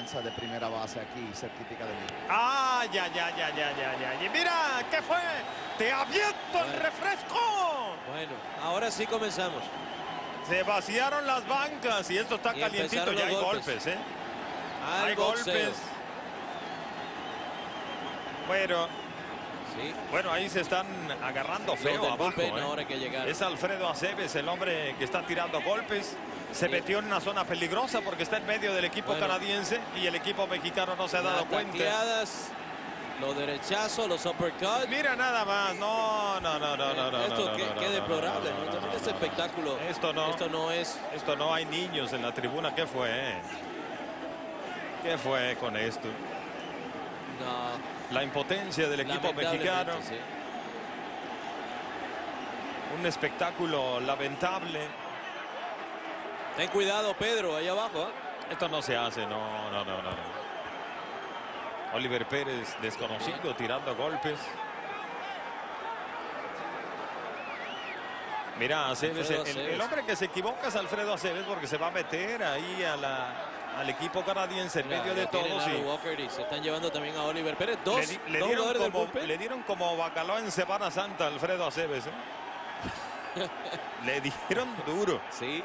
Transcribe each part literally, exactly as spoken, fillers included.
lanza de primera base aquí, cerquita de mí. Ah, ya, ya, ya, ya, ya, ya. Y mira, ¿qué fue? ¡Te aviento Bueno. el refresco! Bueno, ahora sí comenzamos. Se vaciaron las bancas y esto está Y calientito. empezaron Ya hay los golpes, golpes. ¿eh? Al Hay boxeo. golpes. Bueno, Sí. bueno, ahí se están agarrando feo Los del abajo. bullpen ¿eh? ahora que llegaron. Es Alfredo Aceves, el hombre que está tirando golpes. Se Sí. metió en una zona peligrosa porque está en medio del equipo Bueno. canadiense y el equipo mexicano no se ha dado Las cuenta. tacleadas, los derechazos, los uppercuts. Mira nada más. No, no, no, no, no, no. Esto no, qué, no, qué no, deplorable, no, ¿no? no, También no, este no. espectáculo. Esto no. Esto no es. Esto no, hay niños en la tribuna. ¿Qué fue? eh? ¿Qué fue con esto? No. La impotencia del equipo Lamentablemente, mexicano. sí. Un espectáculo lamentable. Ten cuidado, Pedro, ahí abajo. ¿eh? Esto no se hace, no, no, no, no. no. Oliver Pérez, desconocido, tirando golpes. Mira, Aceves, Alfredo el, Aceves. el hombre que se equivoca es Alfredo Aceves porque se va a meter ahí a la, al equipo canadiense en Mira, medio de ya tienen todos. a y Walker y se están llevando también a Oliver Pérez. Dos, le, di- le dos dieron jugadores del como, bullpen. le dieron como bacalao en Semana Santa a Alfredo Aceves. ¿eh? Le dieron duro. Sí.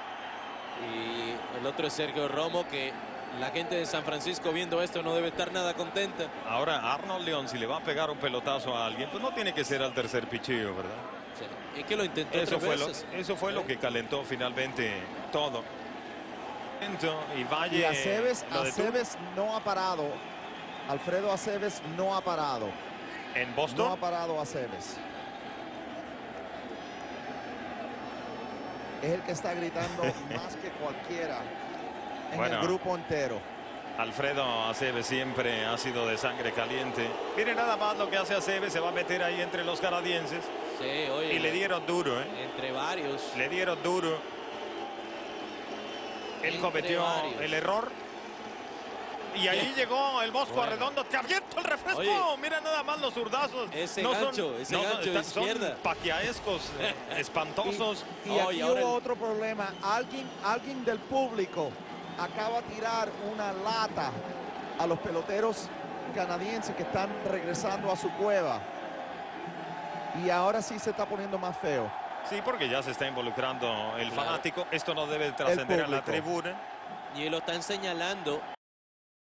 Y el otro es Sergio Romo, que la gente de San Francisco viendo esto no debe estar nada contenta. Ahora Arnold León, si le va a pegar un pelotazo a alguien, pues no tiene que ser al tercer picheo, ¿verdad? Sí. Es que lo intentó Eso tres fue, lo, veces. eso fue lo que calentó finalmente todo. Y Valle. Y Aceves, lo detuvo. Aceves no ha parado. Alfredo Aceves no ha parado. En No Boston. ha parado Aceves. Es el que está gritando más que cualquiera en Bueno. el grupo entero. Alfredo Aceves siempre ha sido de sangre caliente. Mire nada más lo que hace Aceves, se va a meter ahí entre los canadienses. Sí, oye, Y le dieron duro, ¿eh? entre varios. Le dieron duro. Él Entre cometió varios. el error. Y ahí Bien. llegó el Mosco Bueno. Arredondo. ¡Te aviento el refresco! Oye. Mira nada más los zurdazos. Ese No son- gancho, ese no son- gancho de están- son izquierda. paquiaescos, eh, espantosos. Y, Oh, aquí y ahora hubo el- otro problema. Alguien, alguien del público acaba de tirar una lata a los peloteros canadienses que están regresando a su cueva. Y ahora sí se está poniendo más feo. Sí, porque ya se está involucrando el Claro. fanático. Esto no debe trascender a la público. tribuna. Y él lo están señalando